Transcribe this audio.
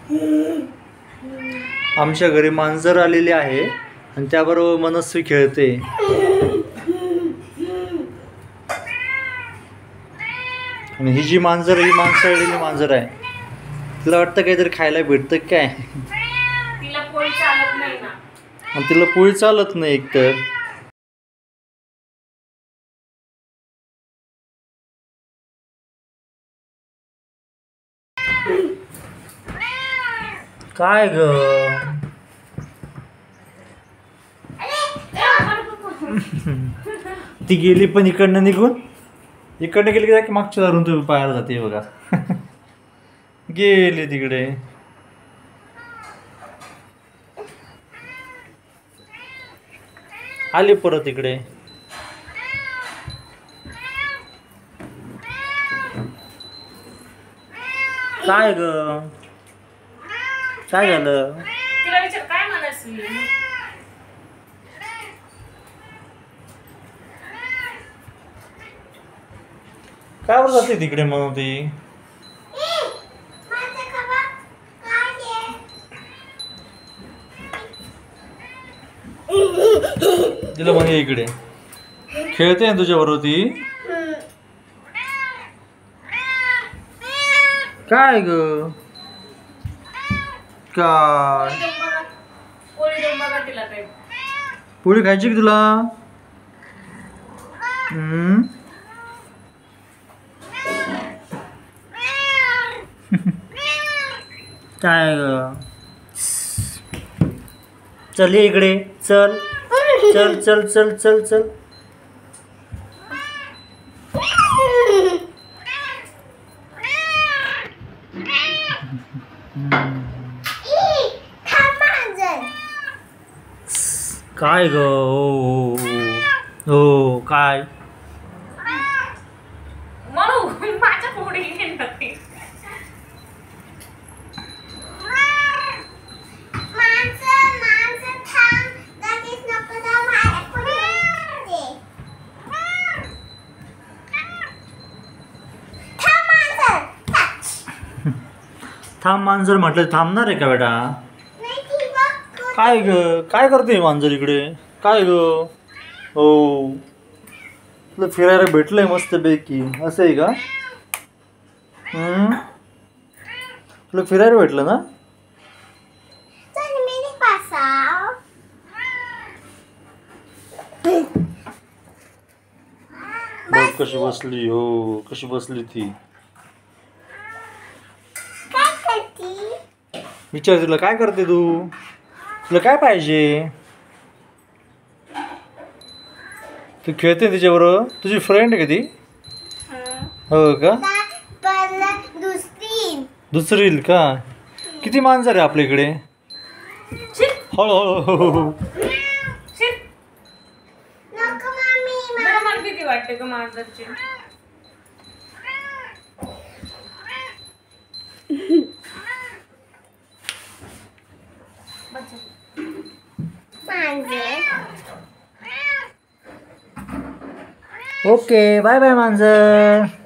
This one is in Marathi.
आमच्या घरी मांजर आलेली आहे आणि त्याबरोबर मनस्वी खेळते. आणि ही जी मांजर ही मांसाळलेली मांजर आहे. तिला वाटतं काहीतरी खायला भेटतं काय. तिला पोळी चालत नाही ना. आणि तिला पोळी चालत नाही एकतर. काय ग ती गेली पण इकडनं निघून. इकडनं गेली की मागच्या धरून तुम्ही पाहायला जाते बघा. गेली तिकडे. आली परत इकडे. काय ग काय झालं. तिला विचार काय म्हणायचं. काय बरं जाते तिकडे म्हणून ती. तिला म्हणे इकडे खेळते ना तुझ्या बरोबर ती. काय ग काय पोळी खायची की तुला. काय ग चल ये इकडे. चल चल चल चल चल चल. काय ग हो हो काय माझ्या पुढे थांब. मांजर म्हटलं थांबणार आहे का बेटा. काय ग काय करते मांजर इकडे. काय ग हो तुला फिरायला भेटलंय मस्त पैकी असं आहे का. तुला फिरायला भेटलं ना. बघ कशी बसली. हो कशी बसली ती. विचार तुला काय करते तू. तुला काय पाहिजे. तू खेळते तिच्याबरोबर. तुझी फ्रेंड आहे का ती. हो का दुसरी का. किती मांजर आहे आपल्या इकडे. हळूहळू भीती वाटते का मांजरची. ओके बाय बाय मांजर.